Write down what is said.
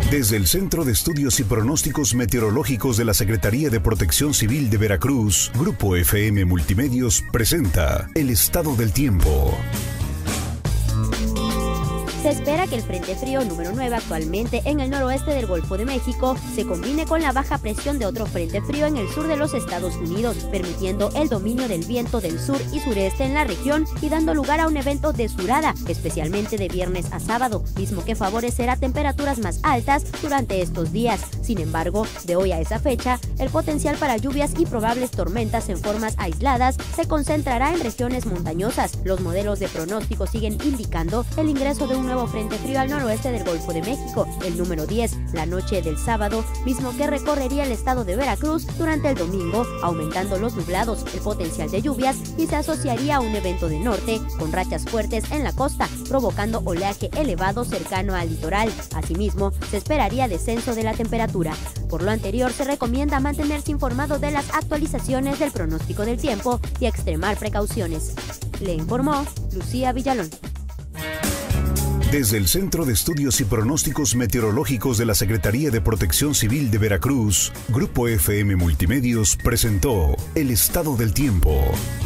Desde el Centro de Estudios y Pronósticos Meteorológicos de la Secretaría de Protección Civil de Veracruz, Grupo FM Multimedios presenta el estado del tiempo. Se espera que el Frente Frío número 9, actualmente en el noroeste del Golfo de México, se combine con la baja presión de otro Frente Frío en el sur de los Estados Unidos, permitiendo el dominio del viento del sur y sureste en la región y dando lugar a un evento de surada, especialmente de viernes a sábado, mismo que favorecerá temperaturas más altas durante estos días. Sin embargo, de hoy a esa fecha, el potencial para lluvias y probables tormentas en formas aisladas se concentrará en regiones montañosas. Los modelos de pronóstico siguen indicando el ingreso de un nuevo Frente Frío al noroeste del Golfo de México, el número 10, la noche del sábado, mismo que recorrería el estado de Veracruz durante el domingo, aumentando los nublados, el potencial de lluvias y se asociaría a un evento de norte con rachas fuertes en la costa, provocando oleaje elevado cercano al litoral. Asimismo, se esperaría descenso de la temperatura. Por lo anterior, se recomienda mantenerse informado de las actualizaciones del pronóstico del tiempo y extremar precauciones. Le informó Lucía Villalón. Desde el Centro de Estudios y Pronósticos Meteorológicos de la Secretaría de Protección Civil de Veracruz, Grupo FM Multimedios presentó el estado del tiempo.